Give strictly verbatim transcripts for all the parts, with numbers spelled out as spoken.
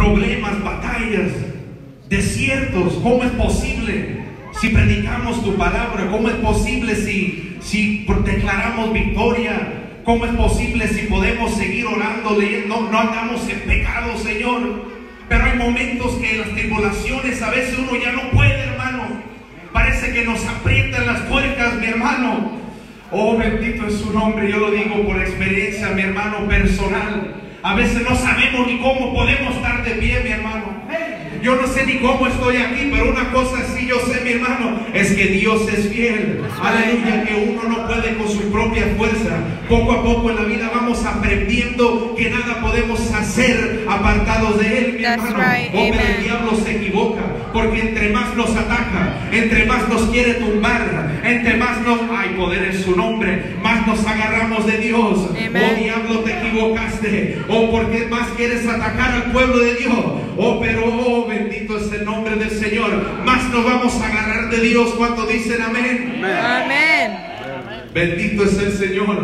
problemas, batallas, desiertos. ¿Cómo es posible si predicamos tu palabra? ¿Cómo es posible si, si declaramos victoria? ¿Cómo es posible si podemos seguir orando, leyendo? No, no andamos en pecado, Señor. Pero hay momentos que las tribulaciones, a veces uno ya no puede, hermano. Parece que nos aprietan las tuercas, mi hermano. Oh, bendito es su nombre. Yo lo digo por experiencia, mi hermano, personal. A veces no sabemos ni cómo podemos estar de pie, mi hermano. Yo no sé ni cómo estoy aquí, pero una cosa sí yo sé, mi hermano, es que Dios es fiel. Aleluya, que uno no puede con su propia fuerza. Poco a poco en la vida vamos aprendiendo que nada podemos hacer apartados de Él, mi hermano. Oh, pero el diablo se equivoca, porque entre más nos ataca, entre más nos quiere tumbar, entre más nos... hay poder en su nombre, más nos agarramos de Dios. Oh, diablo, te equivocaste. Oh, porque más quieres atacar al pueblo de Dios. Oh, pero oh, bendito es el nombre del Señor. Más nos vamos a agarrar de Dios. ¿Cuánto dicen amén? Amén. Bendito es el Señor.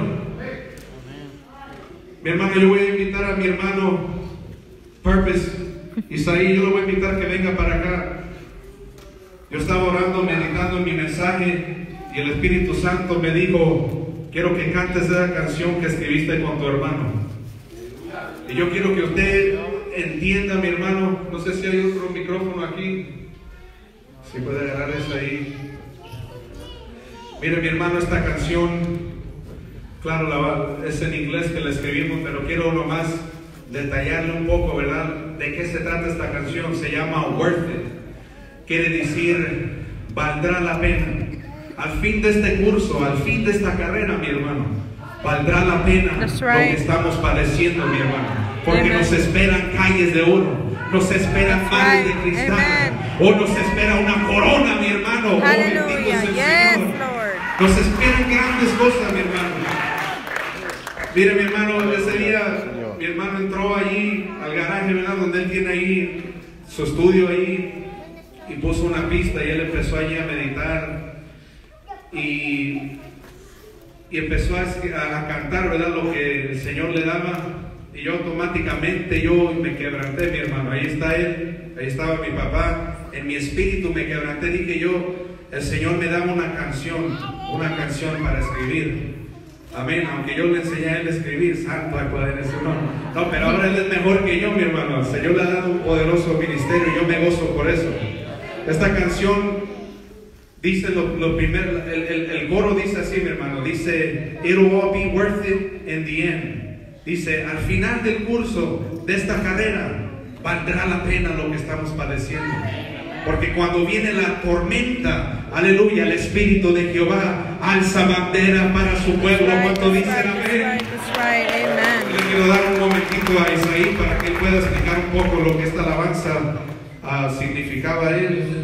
Mi hermano, yo voy a invitar a mi hermano Purpose Isaí. Yo lo voy a invitar que venga para acá. Yo estaba orando, meditando en mi mensaje, y el Espíritu Santo me dijo: quiero que cantes esa canción que escribiste con tu hermano. Y yo quiero que usted entienda, mi hermano. No sé si hay otro micrófono aquí, si puede agarrar eso ahí. Mire, mi hermano, esta canción, claro, la, es en inglés que la escribimos, pero quiero nomás detallarle un poco, ¿verdad? ¿De qué se trata esta canción? Se llama Worth It. Quiere decir, valdrá la pena. Al fin de este curso, al fin de esta carrera, mi hermano, valdrá la pena right. lo que estamos padeciendo, mi hermano. Porque Amen. Nos esperan calles de oro, nos esperan mares right. de cristal, Amen. O nos espera una corona, mi hermano. Oh, bendito es el yes, Señor. Lord. Nos esperan grandes cosas, mi hermano. Mire, mi hermano, ese día mi hermano entró allí al garaje, ¿verdad? Donde él tiene ahí su estudio ahí, y puso una pista, y él empezó allí a meditar y, y empezó a, a cantar, ¿verdad? Lo que el Señor le daba. Y yo automáticamente yo me quebranté, mi hermano. Ahí está él, ahí estaba mi papá. En mi espíritu me quebranté. Dije yo, el Señor me daba una canción, una canción para escribir. Amén. Aunque yo le enseñé a él a escribir, santo hay poder en su nombre. No, pero ahora él es mejor que yo, mi hermano. El Señor le ha dado un poderoso ministerio y yo me gozo por eso. Esta canción dice lo, lo primero, el, el, el coro dice así, mi hermano. Dice, it'll all be worth it in the end. Dice, al final del curso de esta carrera valdrá la pena lo que estamos padeciendo. Porque cuando viene la tormenta, aleluya, el Espíritu de Jehová alza bandera para su pueblo. ¿Cuánto dicen amén? Le quiero dar un momentito a Isaí para que él pueda explicar un poco lo que esta alabanza uh, significaba a él.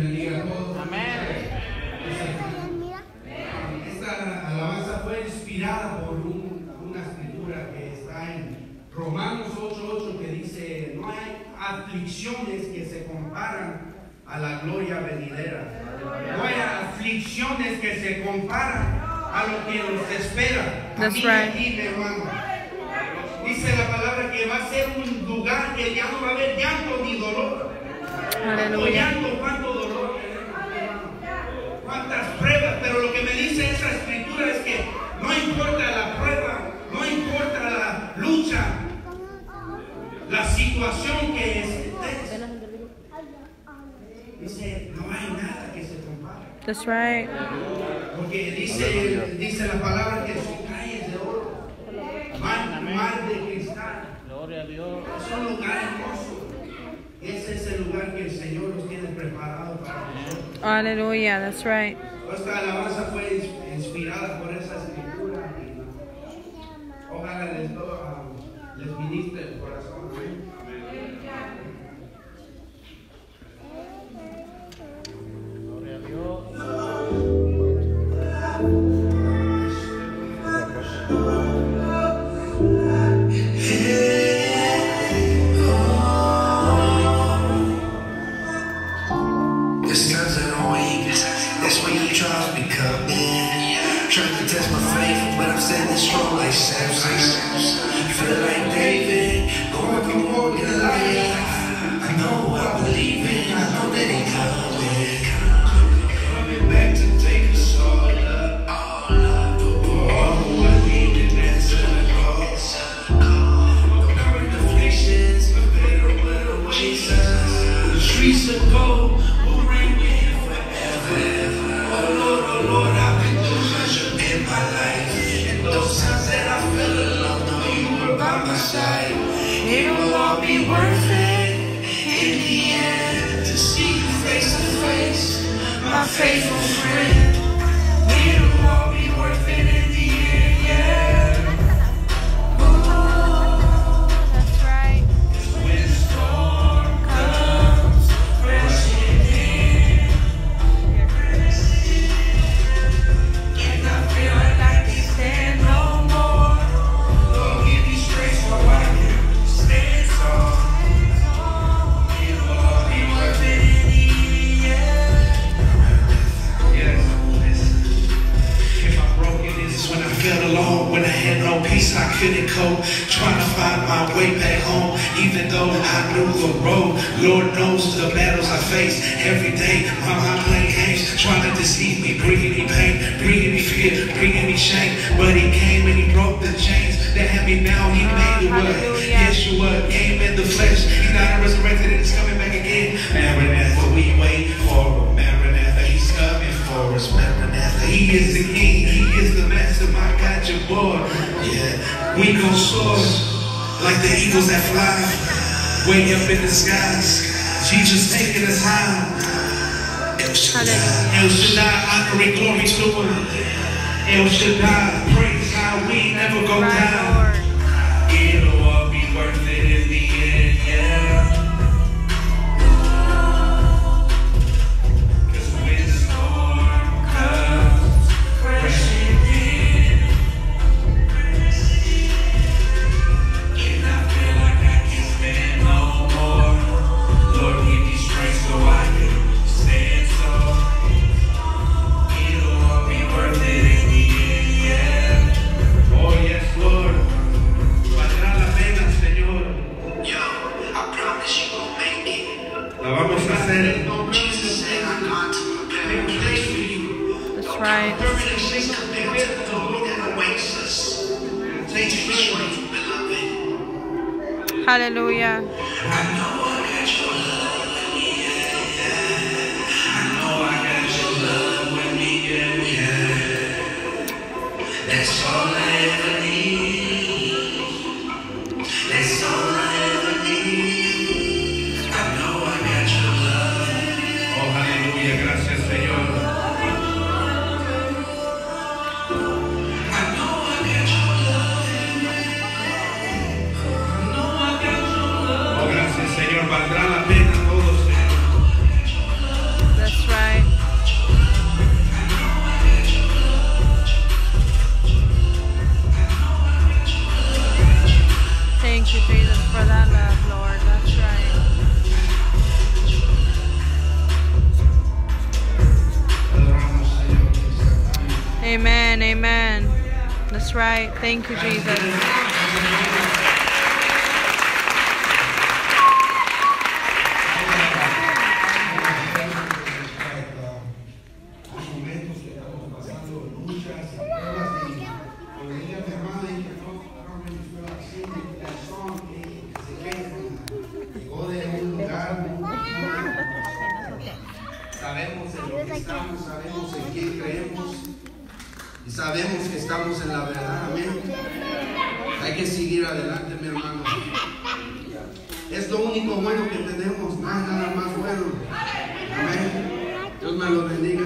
Esta alabanza fue inspirada por un, una escritura que está en Romanos ocho ocho, que dice: no hay aflicciones que se comparan a la gloria venidera. No hay aflicciones que se comparan a lo que nos espera. That's Aquí, right. aquí, mi hermano. Dice la palabra que va a ser un lugar que ya no va a haber llanto ni dolor. Cuánto llanto, cuánto dolor, cuántas pruebas. Pero lo que me dice esa escritura es que no importa la prueba, no importa la lucha, la situación que es. Dice, no hay nada que se compare. That's right. Porque dice, dice la palabra que su calle es de oro, mar, mar de cristal. Gloria a Dios. Es un lugar hermoso. Y ese es el lugar que el Señor nos tiene preparado para nosotros. Hallelujah, that's right. Esta alabanza fue inspirada por esa escritura. Ojalá les, uh, les ministre el corazón. Gloria a Dios. It's times that I'm weak, that's when you trials be coming. Trying to test my faith, but I'm standing strong like Samson. Feel like David, my faithful friend. It'll all be worth it in the end, yeah. That's right. When the storm comes crashing in, and I feel like I can't stand no more, Lord, give me strength so I can stand tall. It'll all be worth it in the end, yeah. Yes. In my brokenness, when I felt alone, when I had no peace, I couldn't cope. Trying to find my way back home, even though I knew the road. Lord knows the battles I face every day. My mind playing games, trying to deceive me, bringing me pain, bringing me fear, bringing me shame. But He came and He broke the chains that had me bound. He made the way. Yeshua came in the flesh. He died and resurrected and He's coming back again. Maranatha, we wait for Him. Maranatha, He's coming for us. Maranatha, He is the King. He is the Master. My God, your boy. Yeah, we gon' soar like the eagles that fly way up in the skies. Jesus taking us high. El Shaddai, El Shaddai, honor and glory to Him. El Shaddai, praise how we never go Right, down. Lord. It'll all be worth it in the end, yeah. Cause when the storm comes crashing in, and I feel like I can't stand no more, Lord, give me strength so I can stand tall. It'll all be worth it in the end, yeah. Oh yes, Lord. Valdrá la pena, Señor. Yo, I promise you gon' make it. La vamos a hacer. Jesus said I gone to prepare a place for you. That's right. Perfect place compared to the glory that awaits us. Take strength, beloved. Hallelujah. I know I got your love with me, yeah, yeah. I know I got your love with me, yeah, yeah. That's all I ever need. That's all I ever need. I know I got your love. Oh, aleluya, gracias, Señor. I know I got your love. I know I got your love. Oh, gracias, Señor. Valdrá la pena todo, Señor. That's right. Thank you, Jesus, for that love, Lord. That's right. Adoramos, Señor. Amen. Amen. That's right. Thank you, Jesus. Hay momentos que estamos pasando luchas y pruebas y cuando diga mi hermana y que no, no me fue así, mi corazón y se queda, llegó de un lugar muy sabemos en lo que estamos, sabemos en quién creemos y sabemos que estamos en la verdad, amén. Hay que seguir adelante, mi hermano. Es lo único bueno que tenemos, no hay nada más bueno, amén. Dios me lo bendiga.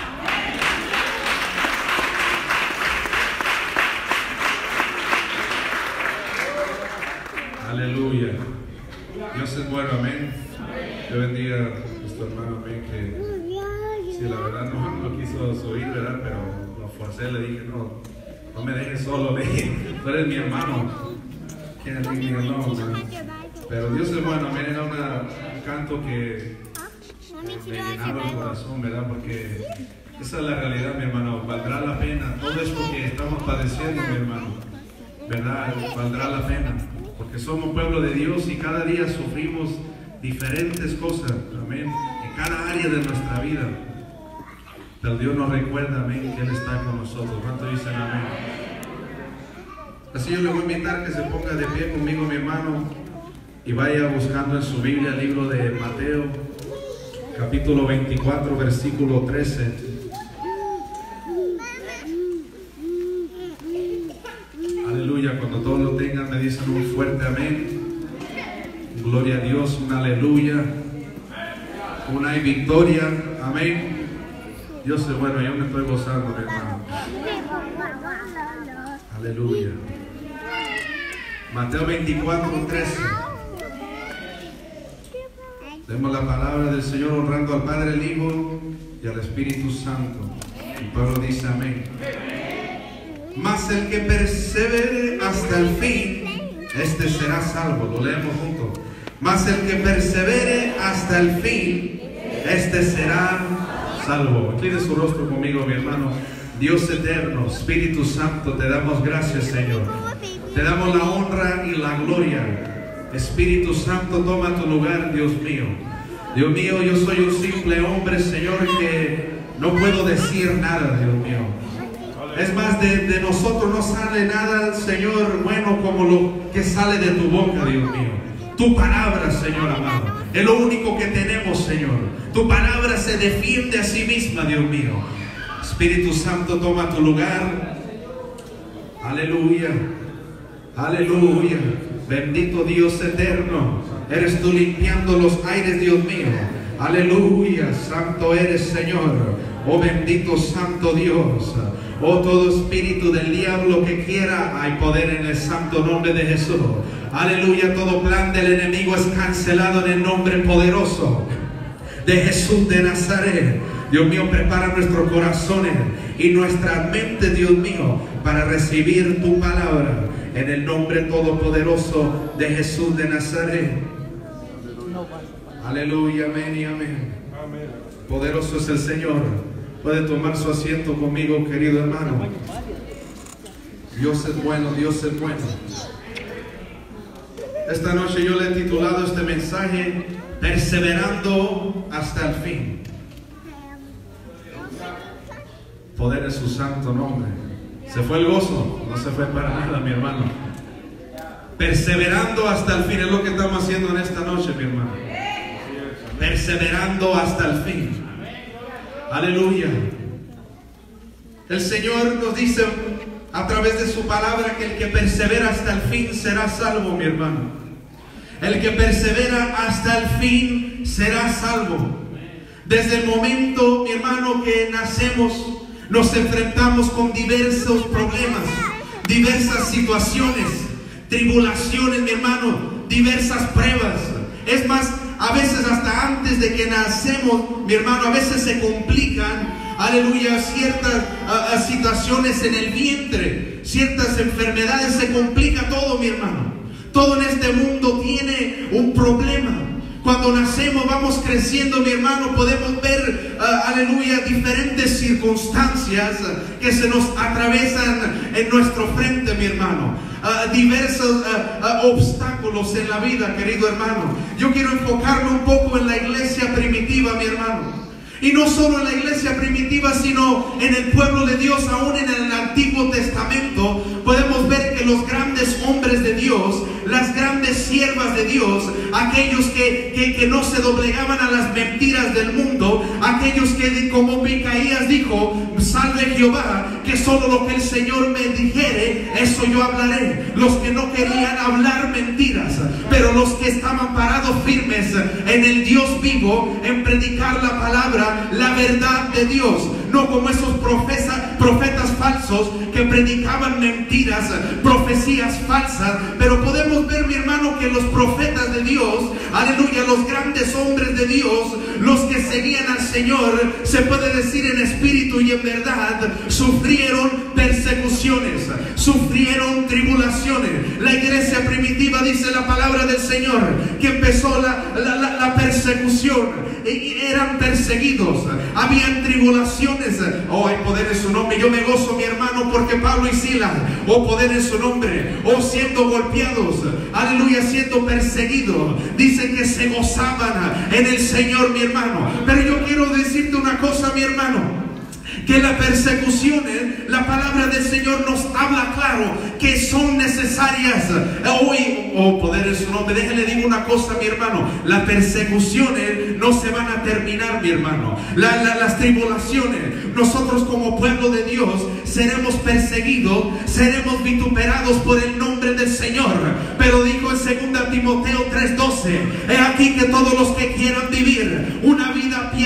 Aleluya. Dios es bueno, amén. Dios bendiga a nuestro hermano, amén. Que si la verdad no, no quiso oír, ¿verdad? Pero lo forcé, le dije, no, no me dejes solo, le dije, tú eres mi hermano. ¿Quién es mi hermano? Pero Dios es bueno, amén. Era una, un canto que me llenaba el corazón, ¿verdad? Porque esa es la realidad, mi hermano. Valdrá la pena todo esto que estamos padeciendo, mi hermano, ¿verdad? Valdrá la pena. Porque somos pueblo de Dios y cada día sufrimos diferentes cosas, amén, en cada área de nuestra vida. Pero Dios nos recuerda, amén, que Él está con nosotros. ¿Cuánto dicen amén? Así yo le voy a invitar que se ponga de pie conmigo, mi hermano, y vaya buscando en su Biblia el libro de Mateo, capítulo veinticuatro, versículo trece. Aleluya, cuando todos lo tengan me dicen un fuerte amén. Gloria a Dios, un aleluya. Una victoria, amén. Dios es bueno, yo me estoy gozando, mi hermano. Aleluya. Mateo veinticuatro, trece. Demos la palabra del Señor honrando al Padre, al Hijo y al Espíritu Santo. El pueblo dice amén. Mas el que persevere hasta el fin, este será salvo. Lo leemos juntos. Mas el que persevere hasta el fin, este será salvo. Incline su rostro conmigo, mi hermano. Dios eterno, Espíritu Santo, te damos gracias, Señor. Te damos la honra y la gloria. Espíritu Santo, toma tu lugar, Dios mío. Dios mío, yo soy un simple hombre, Señor, que no puedo decir nada, Dios mío. Es más, de, de nosotros no sale nada, Señor, bueno como lo que sale de tu boca, Dios mío. Tu palabra, Señor amado, es lo único que tenemos, Señor. Tu palabra se defiende a sí misma, Dios mío. Espíritu Santo, toma tu lugar. Aleluya. Aleluya. Bendito Dios eterno, eres tú limpiando los aires, Dios mío. Aleluya, santo eres, Señor. Oh bendito santo Dios. Oh todo espíritu del diablo que quiera, hay poder en el santo nombre de Jesús. Aleluya, todo plan del enemigo es cancelado en el nombre poderoso de Jesús de Nazaret. Dios mío, prepara nuestros corazones y nuestra mente, Dios mío, para recibir tu palabra. En el nombre todopoderoso de Jesús de Nazaret. Aleluya, amén y amén. Poderoso es el Señor. Puede tomar su asiento conmigo, querido hermano. Dios es bueno, Dios es bueno. Esta noche yo le he titulado este mensaje, Perseverando hasta el fin. Poder en su santo nombre. ¿Se fue el gozo? No se fue para nada, mi hermano. Perseverando hasta el fin es lo que estamos haciendo en esta noche, mi hermano. Perseverando hasta el fin. Aleluya. El Señor nos dice a través de su palabra que el que persevera hasta el fin será salvo, mi hermano. El que persevera hasta el fin será salvo. Desde el momento, mi hermano, que nacemos, nos enfrentamos con diversos problemas, diversas situaciones, tribulaciones, mi hermano, diversas pruebas. Es más, a veces hasta antes de que nacemos, mi hermano, a veces se complican, aleluya, ciertas uh, uh, situaciones en el vientre, ciertas enfermedades, se complica todo, mi hermano. Todo en este mundo tiene un problema. Cuando nacemos, vamos creciendo, mi hermano, podemos ver, uh, aleluya, diferentes circunstancias que se nos atravesan en nuestro frente, mi hermano. Uh, diversos uh, uh, obstáculos en la vida, querido hermano. Yo quiero enfocarme un poco en la iglesia primitiva, mi hermano. Y no solo en la iglesia primitiva, sino en el pueblo de Dios, aún en el Antiguo Testamento. Podemos ver que los grandes hombres de Dios, las grandes siervas de Dios, aquellos que, que, que no se doblegaban a las mentiras del mundo, aquellos que, como Micaías dijo, salve Jehová, que solo lo que el Señor me dijere, eso yo hablaré. Los que no querían hablar mentiras, pero los que estaban parados firmes en el Dios vivo, en predicar la palabra, la verdad de Dios, no como esos profetas, profetas falsos que predicaban mentiras, profecías falsas. Pero podemos ver, mi hermano, que los profetas de Dios, aleluya, los grandes hombres de Dios, los que seguían al Señor, se puede decir en espíritu y en verdad, sufrieron persecuciones, sufrieron tribulaciones. La iglesia primitiva, dice la palabra del Señor, que empezó la, la, la, la persecución. Y eran perseguidos, habían tribulaciones. Oh, hay poder en su nombre. Yo me gozo, mi hermano, porque Pablo y Silas, oh, poder en su nombre, oh, siendo golpeados, aleluya, siendo perseguidos, dicen que se gozaban en el Señor, mi hermano. Pero yo quiero decirte una cosa, mi hermano, que las persecuciones, la palabra del Señor nos habla claro que son necesarias. Hoy, oh, poder en su nombre, déjale digo una cosa, mi hermano, las persecuciones no se van a terminar, mi hermano. La, la, las tribulaciones, nosotros como pueblo de Dios seremos perseguidos, seremos vituperados por el nombre del Señor. Pero dijo en segunda Timoteo tres doce, he aquí que todos los que quieran vivir una vida piadosa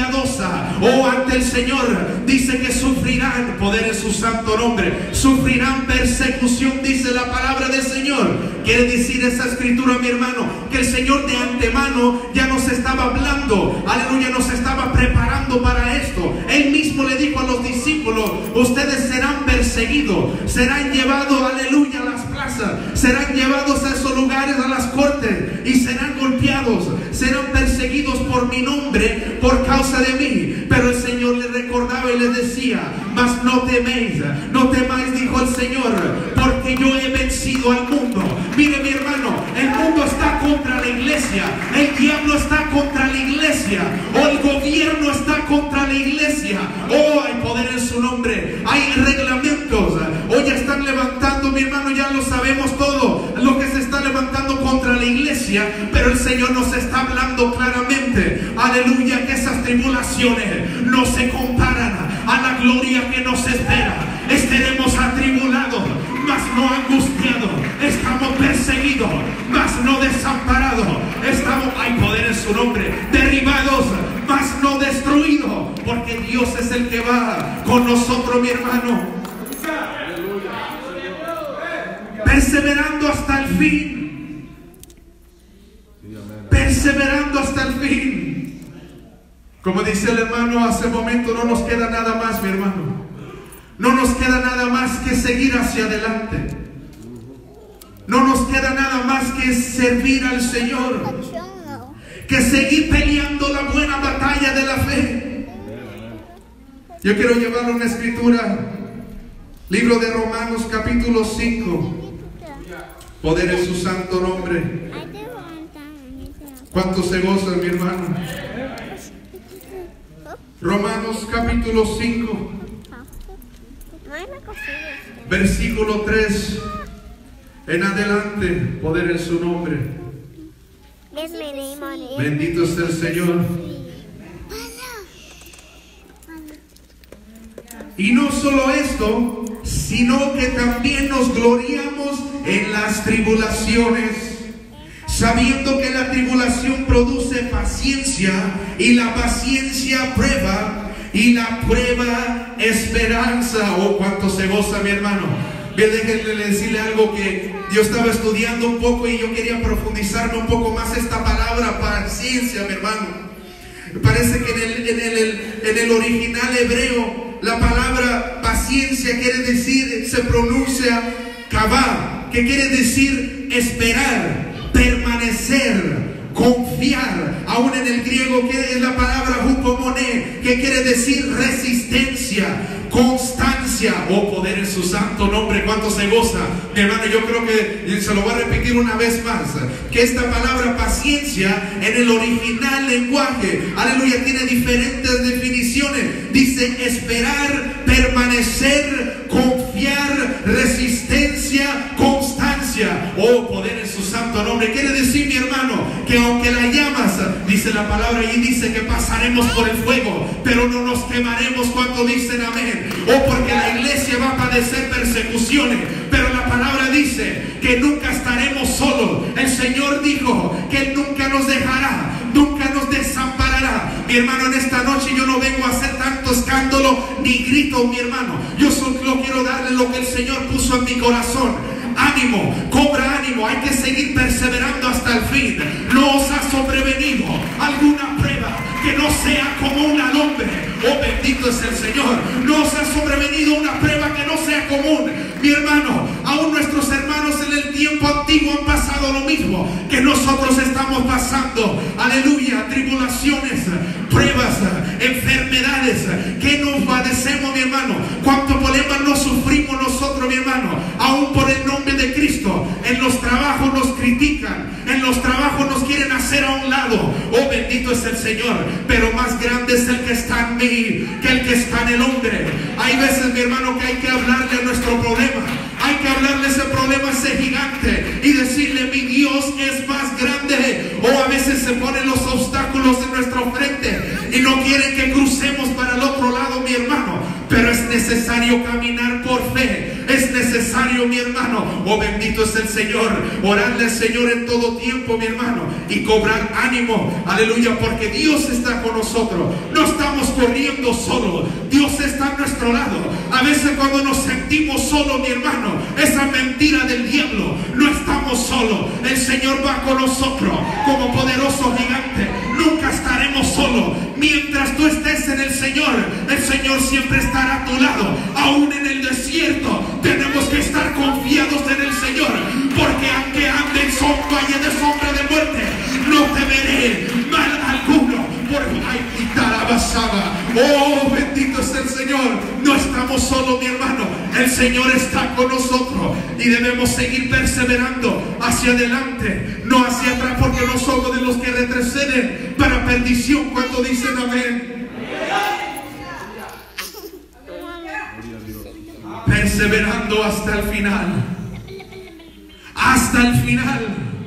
piadosa, oh, ante el Señor, dice que sufrirán, poder en su santo nombre, sufrirán persecución, dice la palabra del Señor. Quiere decir esa escritura, mi hermano, que el Señor de antemano ya nos estaba hablando, aleluya, nos estaba preparando para esto. Él mismo le dijo a los discípulos: ustedes serán perseguidos, serán llevados, aleluya, a las plazas, serán llevados a esos lugares, a las cortes, y serán golpeados, serán perseguidos por mi nombre, por causa de mí. Pero el Señor les recordaba y les decía: mas no teméis, no temáis, dijo el Señor, porque yo he vencido al mundo. Mire, mi hermano, el mundo está contra la iglesia, el diablo está contra la iglesia, o el gobierno está contra la iglesia. Oh, hay poder en su nombre, hay reglamentos. Hoy ya están levantando, mi hermano, ya lo sabemos todo, lo que se está levantando contra la iglesia. Pero el Señor nos está hablando claramente, aleluya, que esas tribulaciones no se comparan a la gloria que nos espera. Estaremos atribulados, mas no angustiados. Estamos perseguidos, mas no desamparados. Estamos, hay poder en su nombre, derribados, mas no destruidos, porque Dios es el que va con nosotros, mi hermano, perseverando hasta el fin, perseverando hasta el fin. Como dice el hermano hace un momento, no nos queda nada más, mi hermano, no nos queda nada más que seguir hacia adelante. No nos queda nada más que servir al Señor, que seguir peleando la buena batalla de la fe. Yo quiero llevar una escritura, libro de Romanos capítulo cinco, poder en su santo nombre. ¿Cuánto se goza, mi hermano? Romanos capítulo cinco, versículo tres en adelante, poder en su nombre. Bendito es el Señor. Y no solo esto, sino que también nos gloriamos en las tribulaciones, sabiendo que la tribulación produce paciencia, y la paciencia prueba, y la prueba esperanza. Oh, cuánto se goza, mi hermano. Déjenme decirle algo, que yo estaba estudiando un poco y yo quería profundizarme un poco más esta palabra paciencia, mi hermano. Parece que en el, en el, en el original hebreo la palabra paciencia quiere decir, se pronuncia kavah, que quiere decir esperar, permanecer, confiar. Aún en el griego, que es la palabra hupomone, que quiere decir resistencia, constancia. Oh, poder en su santo nombre. ¿Cuánto se goza, mi hermano? Yo creo que se lo voy a repetir una vez más, que esta palabra paciencia en el original lenguaje, aleluya, tiene diferentes definiciones. Dice esperar, permanecer, confiar, resistencia, constancia. Oh, poder en su santo nombre. Quiere decir, mi hermano, que aunque la llamas, dice la palabra y dice que pasaremos por el fuego, pero no nos quemaremos. Cuando dicen amén. Oh, porque la iglesia va a padecer persecuciones, pero la palabra dice que nunca estaremos solos. El Señor dijo que Él nunca nos dejará, nunca nos desamparará. Mi hermano, en esta noche yo no vengo a hacer tanto escándalo ni grito, mi hermano. Yo solo quiero darle lo que el Señor puso en mi corazón. Ánimo, cobra ánimo, hay que seguir perseverando hasta el fin. No os ha sobrevenido alguna prueba que no sea común al hombre. Oh, bendito es el Señor. No os ha sobrevenido una prueba que no sea común. Mi hermano, aún nuestros hermanos en el tiempo antiguo han pasado lo mismo que nosotros estamos pasando. Aleluya, tribulaciones, pruebas, enfermedades que nos padecemos, mi hermano. Cuánto problemas nos sufrimos nosotros, mi hermano, aún por el nombre de Cristo. En los trabajos nos critican, en los trabajos nos quieren hacer a un lado. Oh, bendito es el Señor. Pero más grande es el que está en mí que el que está en el hombre. Hay veces, mi hermano, que hay que hablarle a nuestro problema, hay que hablarle ese problema, ese gigante, y decirle: mi Dios es más grande. O a veces se ponen los obstáculos en nuestra frente y no quieren que crucemos para el otro lado, mi hermano, pero es necesario necesario caminar por fe. Es necesario, mi hermano, oh bendito es el Señor, orarle al Señor en todo tiempo, mi hermano, y cobrar ánimo, aleluya, porque Dios está con nosotros. No estamos corriendo solo, Dios está a nuestro lado. A veces cuando nos sentimos solos, mi hermano, esa mentira del diablo, no estamos solos. El Señor va con nosotros como poderoso gigante. Nunca estaremos solos. Mientras tú estés en el Señor, el Señor siempre estará a tu lado. Aún en el desierto tenemos que estar confiados en el Señor, porque aunque ande en som- valle de sombra de muerte, no temeré mal alguno, porque hay basada. Oh, bendito es el Señor. No estamos solos, mi hermano. El Señor está con nosotros y debemos seguir perseverando hacia adelante, no hacia atrás, porque no somos de los que retroceden para perdición. ¿Cuánto dicen amén? Perseverando hasta el final, hasta el final,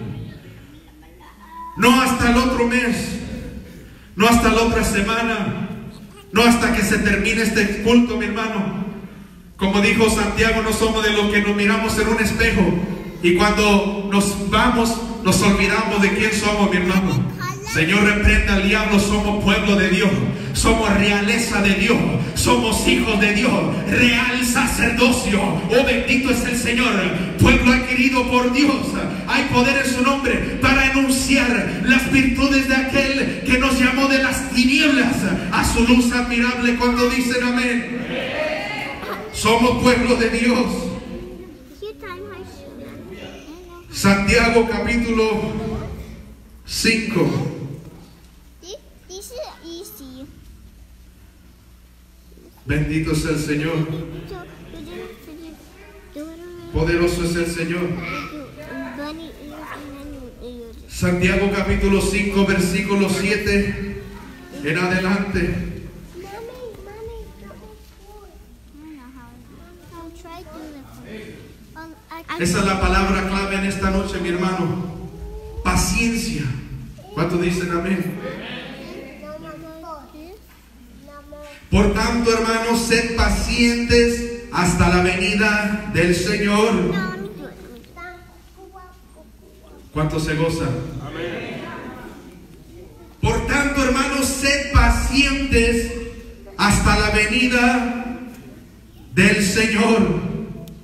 no hasta el otro mes, no hasta la otra semana, no hasta que se termine este culto, mi hermano. Como dijo Santiago, no somos de los que nos miramos en un espejo y cuando nos vamos nos olvidamos de quién somos, mi hermano. Señor, reprenda al diablo. Somos pueblo de Dios, somos realeza de Dios, somos hijos de Dios, real sacerdocio. Oh, bendito es el Señor, pueblo adquirido por Dios. Hay poder en su nombre para enunciar las virtudes de aquel que nos llamó de las tinieblas a su luz admirable. Cuando dicen amén, somos pueblo de Dios. Santiago capítulo cinco. Bendito es el Señor. Poderoso es el Señor. Santiago capítulo cinco, versículo siete en adelante. Esa es la palabra clave en esta noche, mi hermano. Paciencia. ¿Cuántos dicen amén? Por tanto, hermanos, sed pacientes hasta la venida del Señor. ¿Cuántos se gozan? Por tanto, hermanos, sed pacientes hasta la venida del Señor.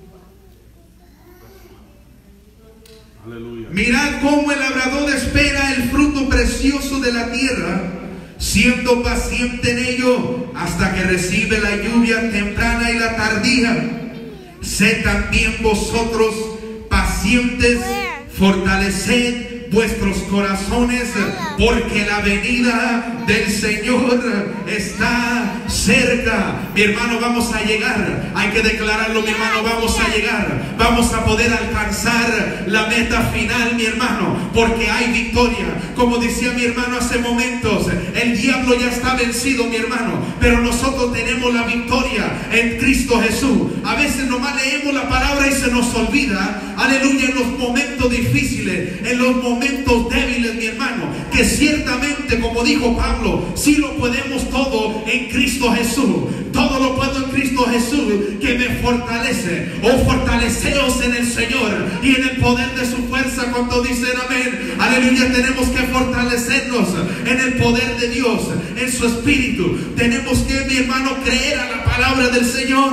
Aleluya. Mirad cómo el labrador espera el fruto precioso de la tierra, siendo paciente en ello hasta que recibe la lluvia temprana y la tardía. Sed también vosotros pacientes, fortaleced vuestros corazones, porque la venida del Señor está cerca. Mi hermano, vamos a llegar. Hay que declararlo, mi hermano, vamos a llegar. Vamos a poder alcanzar la meta final, mi hermano, porque hay victoria. Como decía mi hermano hace momentos, el diablo ya está vencido, mi hermano, pero nosotros tenemos la victoria en Cristo Jesús. A veces nomás leemos la palabra y se nos olvida, aleluya, en los momentos difíciles, en los momentos momentos débiles, mi hermano, que ciertamente, como dijo Pablo, sí lo podemos todo en Cristo Jesús. Todo lo puedo en Cristo Jesús que me fortalece. Oh, fortaleceos en el Señor y en el poder de su fuerza. Cuando dicen amén, aleluya, tenemos que fortalecernos en el poder de Dios, en su espíritu. Tenemos que, mi hermano, creer a la palabra del Señor.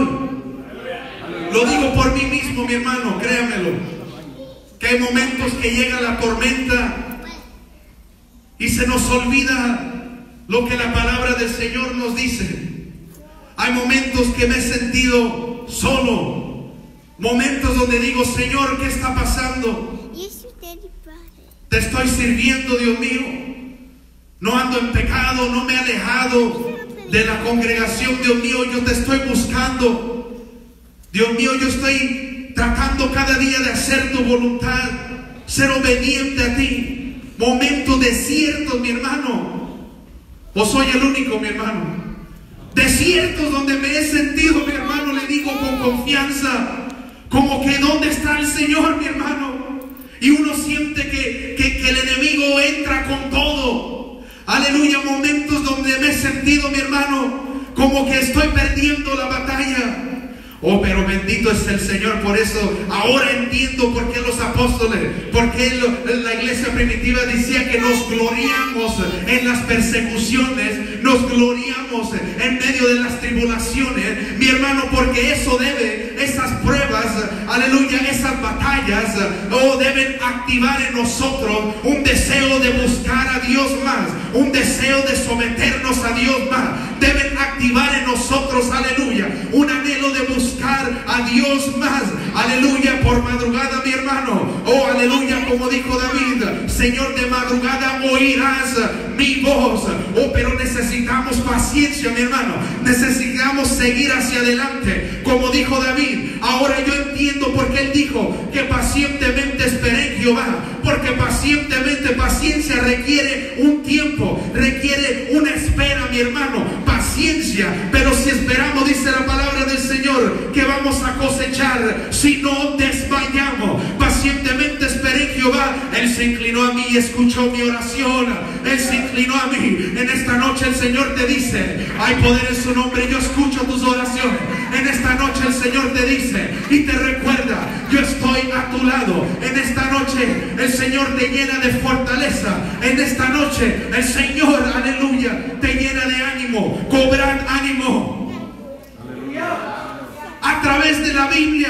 Lo digo por mí mismo, mi hermano, créamelo. Que hay momentos que llega la tormenta y se nos olvida lo que la palabra del Señor nos dice. Hay momentos que me he sentido solo, momentos donde digo, Señor, ¿qué está pasando? Te estoy sirviendo, Dios mío. No ando en pecado, no me he alejado de la congregación, Dios mío, yo te estoy buscando. Dios mío, yo estoy tratando cada día de hacer tu voluntad, ser obediente a ti. Momentos desiertos, mi hermano. ¿O soy el único, mi hermano? Desiertos donde me he sentido, mi hermano, le digo con confianza, como que ¿dónde está el Señor, mi hermano? Y uno siente que, que, que el enemigo entra con todo. Aleluya, momentos donde me he sentido, mi hermano, como que estoy perdiendo la batalla. Oh, pero bendito es el Señor. Por eso ahora entiendo por qué los apóstoles, por qué la iglesia primitiva decía que nos gloriamos en las persecuciones, nos gloriamos en medio de las tribulaciones, mi hermano, porque eso debe, esas pruebas, aleluya, esas batallas, oh, deben activar en nosotros un deseo de buscar a Dios más, un deseo de someternos a Dios más. Deben activar en nosotros, aleluya, un anhelo de buscar a Dios más, aleluya, por madrugada, mi hermano. Oh, aleluya, como dijo David, Señor, de madrugada oirás mi voz. Oh, pero necesitamos paciencia, mi hermano. Necesitamos seguir hacia adelante, como dijo David. Ahora yo entiendo por qué él dijo que pacientemente esperé en Jehová, porque pacientemente, paciencia requiere un tiempo, requiere una espera, mi hermano, paciencia. Pero si esperamos, dice la palabra del Señor, que vamos a cosechar si no desmayamos. Pacientemente esperé en Jehová. Él se inclinó a mí y escuchó mi oración. Él se inclinó a mí. En esta noche el Señor te dice, hay poder en su nombre. Yo escucho tus oraciones. En esta noche el Señor te dice y te recuerda, yo estoy a tu lado. En esta noche el Señor te llena de fortaleza. En esta noche el Señor, aleluya, te llena de ánimo. Cobrad ánimo. A través de la Biblia,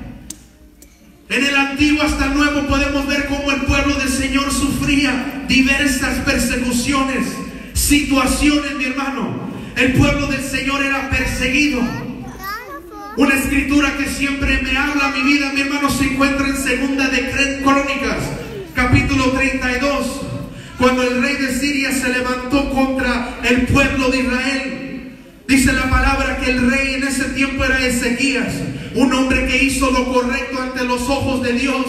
en el Antiguo hasta el Nuevo, podemos ver cómo el pueblo del Señor sufría diversas persecuciones, situaciones, mi hermano. El pueblo del Señor era perseguido. Una escritura que siempre me habla a mi vida, mi hermano, se encuentra en Segunda de Crónicas, capítulo treinta y dos, cuando el rey de Siria se levantó contra el pueblo de Israel. Dice la palabra que el rey en ese tiempo era Ezequías, un hombre que hizo lo correcto ante los ojos de Dios.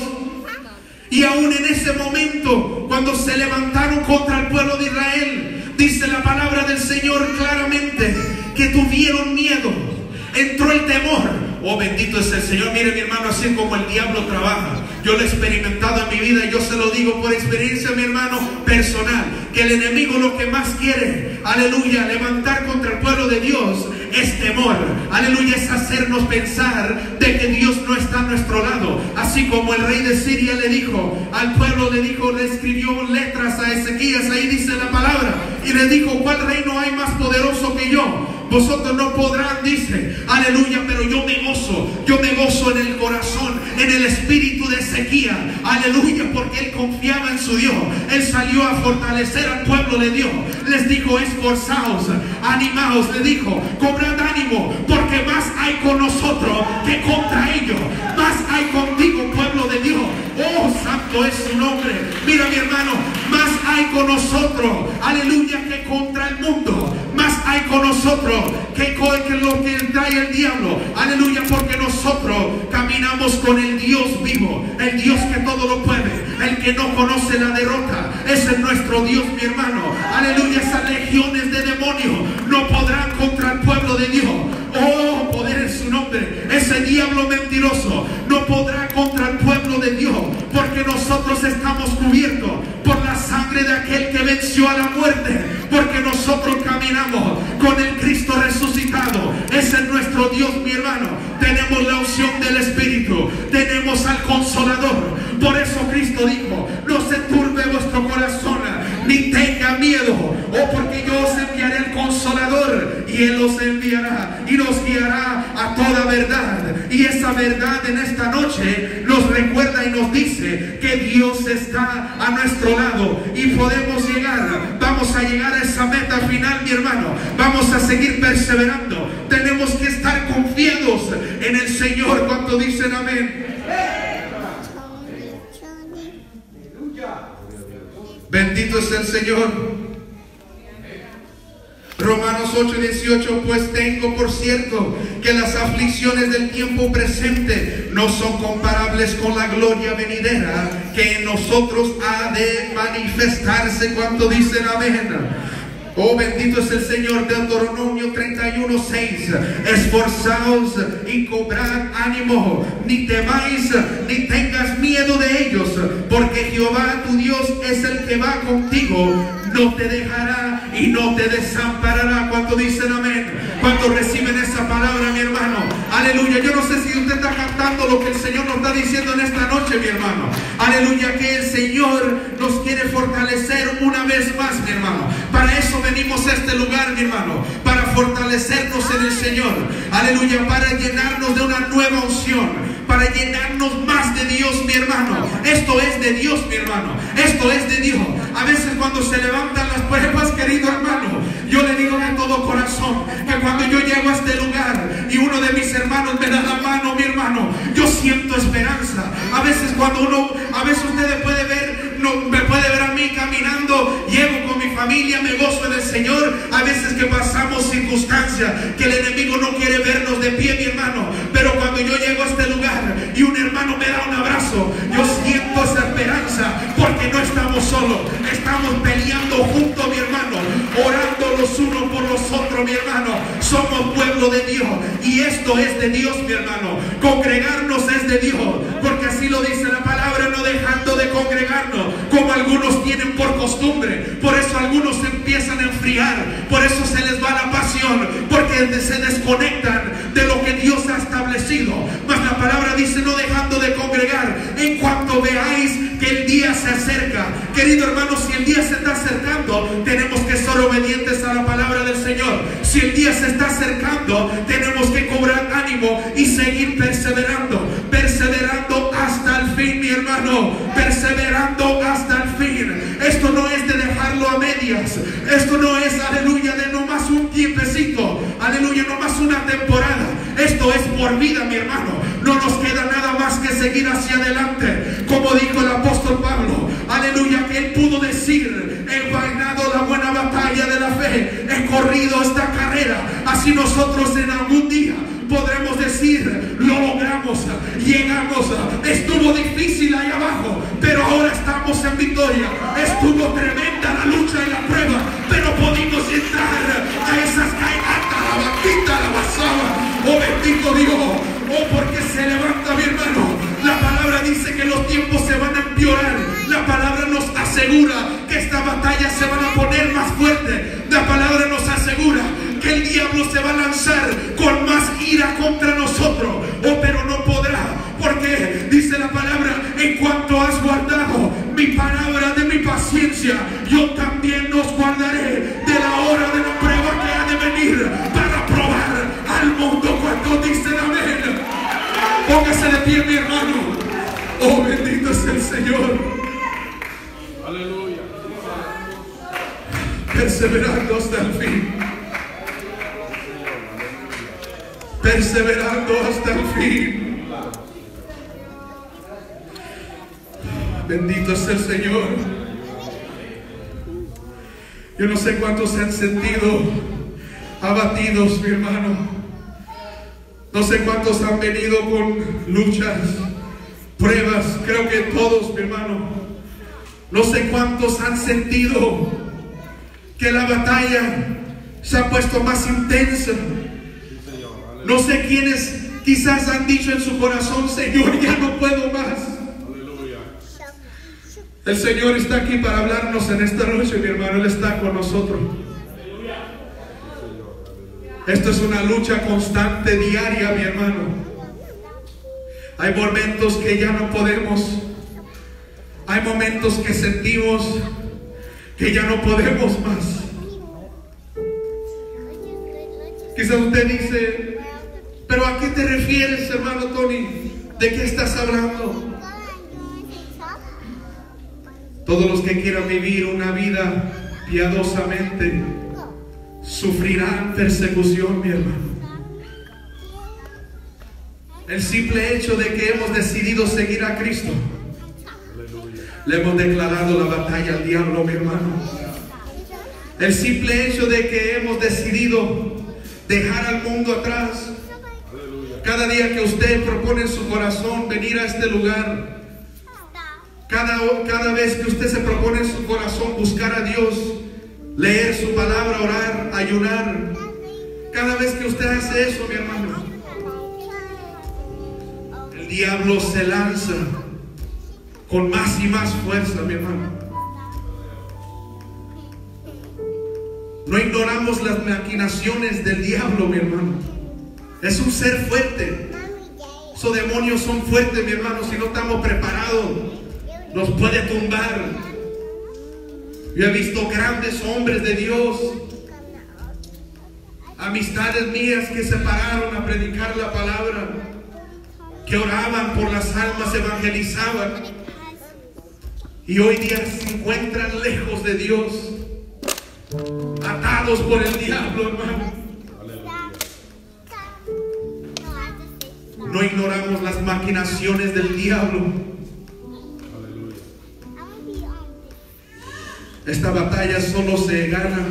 Y aún en ese momento, cuando se levantaron contra el pueblo de Israel, dice la palabra del Señor claramente que tuvieron miedo, entró el temor. Oh, bendito es el Señor. Mire, mi hermano, así como el diablo trabaja. Yo lo he experimentado en mi vida y yo se lo digo por experiencia, mi hermano, personal, que el enemigo lo que más quiere, aleluya, levantar contra el pueblo de Dios es temor. Aleluya, es hacernos pensar de que Dios no está a nuestro lado. Así como el rey de Siria le dijo al pueblo, le dijo, le escribió letras a Ezequías, ahí dice la palabra, y le dijo, ¿cuál reino hay más poderoso que yo? Vosotros no podrán, dice, aleluya, pero yo me gozo, yo me gozo en el corazón, en el espíritu de Ezequías, aleluya, porque él confiaba en su Dios. Él salió a fortalecer al pueblo de Dios. Les dijo, esforzaos, animaos, le dijo, cobrad ánimo, porque más hay con nosotros que contra ellos. Más hay contigo, pueblo de Dios. Oh, santo es su nombre. Mira, mi hermano, más hay con nosotros, aleluya, que contra el mundo. Más hay con nosotros que con lo que trae el diablo. Aleluya, porque nosotros caminamos con el Dios vivo, el Dios que todo lo puede, el que no conoce la derrota. Ese es nuestro Dios, mi hermano. Aleluya, esas legiones de demonios no podrán contra el pueblo de Dios. Oh, poder en su nombre. Ese diablo mentiroso no podrá contra el pueblo de Dios, porque nosotros estamos cubiertos por la sangre de aquel que venció a la muerte, porque nosotros caminamos con el Cristo resucitado. Ese es nuestro Dios, mi hermano. Tenemos la unción del Espíritu, tenemos al Consolador. Por eso Cristo dijo, no se turbe vuestro corazón, ni tenga miedo. Oh, porque yo os enviaré el Consolador, y Él os enviará y nos guiará a toda verdad. Y esa verdad en esta noche nos recuerda y nos dice que Dios está a nuestro lado y podemos llegar. Vamos a llegar a esa meta final, mi hermano. Vamos a seguir perseverando. Tenemos que estar confiados en el Señor. ¿Cuánto dicen amén? Bendito es el Señor. Romanos ocho dieciocho, pues tengo por cierto que las aflicciones del tiempo presente no son comparables con la gloria venidera que en nosotros ha de manifestarse. Cuando dicen amén. Oh, bendito es el Señor. Deuteronomio treinta y uno, seis. Esforzaos y cobrad ánimo, ni temáis ni tengas miedo de ellos, porque Jehová tu Dios es el que va contigo, no te dejará y no te desamparará. Cuando dicen amén, cuando reciben esa palabra, mi hermano, aleluya. Yo no sé si usted está captando lo que el Señor nos está diciendo en esta noche, mi hermano. Aleluya, que el Señor nos quiere fortalecer una vez más, mi hermano. Para eso venimos a este lugar, mi hermano, para fortalecernos en el Señor. Aleluya, para llenarnos de una nueva unción, para llenarnos más de Dios, mi hermano. Esto es de Dios, mi hermano. Esto es de Dios. A veces cuando se levantan las pruebas, querido hermano, yo le digo de todo corazón que cuando yo llego a este lugar y uno de mis hermanos me da la mano, mi hermano, yo siento esperanza. A veces cuando uno, a veces ustedes pueden ver, no, me puede ver a mí caminando, llego con mi familia, me gozo en el Señor. A veces que pasamos circunstancias que el enemigo no quiere vernos de pie, mi hermano, pero cuando yo llego a este lugar y un hermano me da un abrazo, yo siento esa esperanza, porque no estamos solos, estamos peleando juntos, mi hermano, orando los unos por los otros, mi hermano. Somos pueblo de Dios y esto es de Dios, mi hermano. Congregarnos es de Dios, porque así lo dice la palabra, no dejando de congregarnos como algunos tienen por costumbre. Por eso algunos se empiezan a enfriar, por eso se les va la pasión, porque se desconectan de lo que Dios ha establecido. Mas la palabra dice, no dejando de congregar, en cuanto veáis que el día se acerca. Querido hermano, si el día se está acercando, tenemos que ser obedientes a la palabra del Señor. Si el día se está acercando, tenemos que cobrar ánimo y seguir perseverando, perseverando hasta el fin, mi hermano, perseverando hasta el fin. Esto no es de dejarlo a medias, esto no es, aleluya, de nomás un tiempecito, aleluya, nomás una temporada. Esto es por vida, mi hermano. No nos queda nada más que seguir hacia adelante, como dijo el apóstol Pablo, aleluya, que él pudo decir: he ganado la buena batalla de la fe, he corrido esta carrera. Así nosotros en algún día podremos decir, lo logramos, llegamos, estuvo difícil ahí abajo, pero ahora estamos en victoria. Estuvo tremenda la lucha y la prueba, pero pudimos entrar a esas caídas, la batita, la basaba. Oh, bendito Dios, oh, porque se levanta, mi hermano. La palabra dice que los tiempos se van a empeorar. La palabra nos asegura que esta batalla se van a poner más fuerte. La palabra nos asegura que el diablo se va a lanzar con más ira contra nosotros. Oh, pero no podrá, porque dice la palabra, en cuanto has guardado mi palabra de mi paciencia, yo también os guardaré de la hora de la prueba que ha de venir para probar al mundo. Cuando dicen amén, póngase de pie, mi hermano. Oh, bendito es el Señor. Aleluya. Perseverando hasta el fin, perseverando hasta el fin. Bendito es el Señor. Yo no sé cuántos se han sentido abatidos, mi hermano. No sé cuántos han venido con luchas, pruebas. Creo que todos, mi hermano. No sé cuántos han sentido que la batalla se ha puesto más intensa. No sé quiénes quizás han dicho en su corazón: Señor, ya no puedo más. El Señor está aquí para hablarnos en esta noche, mi hermano. Él está con nosotros. Esto es una lucha constante, diaria, mi hermano. Hay momentos que ya no podemos. Hay momentos que sentimos que ya no podemos más. Quizás usted dice: ¿pero a qué te refieres, hermano Tony? ¿De qué estás hablando? Todos los que quieran vivir una vida piadosamente sufrirán persecución, mi hermano. El simple hecho de que hemos decidido seguir a Cristo, le hemos declarado la batalla al diablo, mi hermano. El simple hecho de que hemos decidido dejar al mundo atrás. Cada día que usted propone en su corazón venir a este lugar, cada, cada vez que usted se propone en su corazón buscar a Dios, leer su palabra, orar, ayunar. Cada vez que usted hace eso, mi hermano, el diablo se lanza con más y más fuerza, mi hermano. No ignoramos las maquinaciones del diablo, mi hermano. Es un ser fuerte. Esos demonios son fuertes, mi hermano. Si no estamos preparados, nos puede tumbar. Yo he visto grandes hombres de Dios, amistades mías que se pararon a predicar la palabra, que oraban por las almas, evangelizaban, y hoy día se encuentran lejos de Dios, atados por el diablo, hermano. No ignoramos las maquinaciones del diablo. Esta batalla solo se gana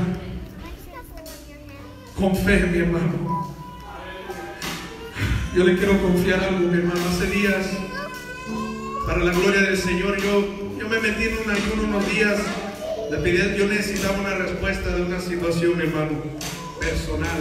con fe, mi hermano. Yo le quiero confiar algo, mi hermano. Hace días, para la gloria del Señor, yo, yo me metí en un ayuno unos días. Le pedí, yo necesitaba una respuesta de una situación, mi hermano, personal.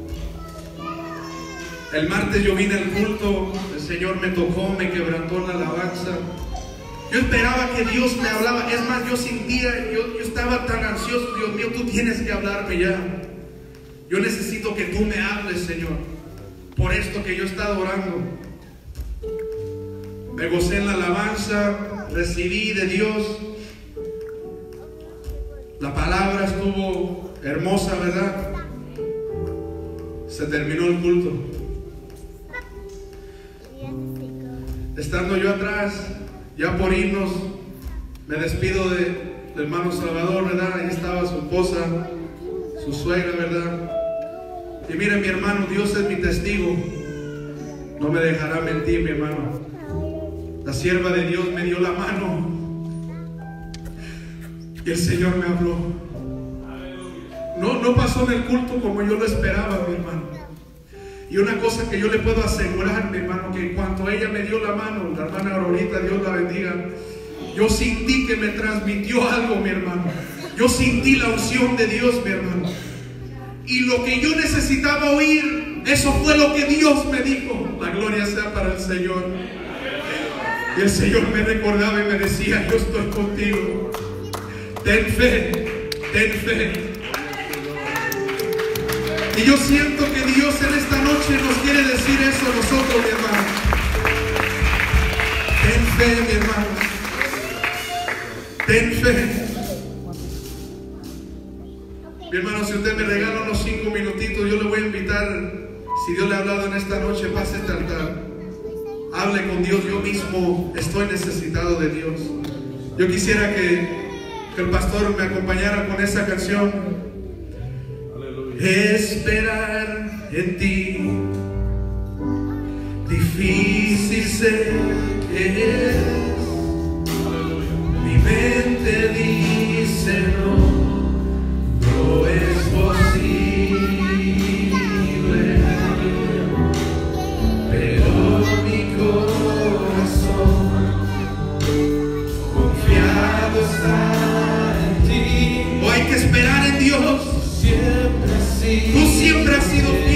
El martes yo vine al culto, el Señor me tocó, me quebrantó la alabanza. Yo esperaba que Dios me hablaba. Es más, yo sentía, yo, yo estaba tan ansioso. Dios mío, tú tienes que hablarme ya. Yo necesito que tú me hables, Señor, por esto que yo he estado orando. Me gocé en la alabanza, recibí de Dios. La palabra estuvo hermosa, ¿verdad? Se terminó el culto. Estando yo atrás, ya por irnos, me despido de, del hermano Salvador, ¿verdad? Ahí estaba su esposa, su suegra, ¿verdad? Y miren, mi hermano, Dios es mi testigo. No me dejará mentir, mi hermano. La sierva de Dios me dio la mano y el Señor me habló. No, no pasó en el culto como yo lo esperaba, mi hermano. Y una cosa que yo le puedo asegurar, mi hermano, que en cuanto ella me dio la mano, la hermana Aurorita, Dios la bendiga, yo sentí que me transmitió algo, mi hermano. Yo sentí la unción de Dios, mi hermano. Y lo que yo necesitaba oír, eso fue lo que Dios me dijo. La gloria sea para el Señor. Y el Señor me recordaba y me decía, yo estoy contigo. Ten fe, ten fe. Y yo siento que Dios en esta noche nos quiere decir eso a nosotros, mi hermano. Ten fe, mi hermano. Ten fe. Mi hermano, si usted me regala unos cinco minutitos, yo le voy a invitar, si Dios le ha hablado en esta noche, pase este altar. Hable con Dios. Yo mismo estoy necesitado de Dios. Yo quisiera que, que el pastor me acompañara con esa canción. Esperar en ti, difícil sé que es. Mi mente dice no, no es posible, pero mi corazón confiado está en ti. O hay que esperar en Dios. Siempre Tú siempre has sido fiel.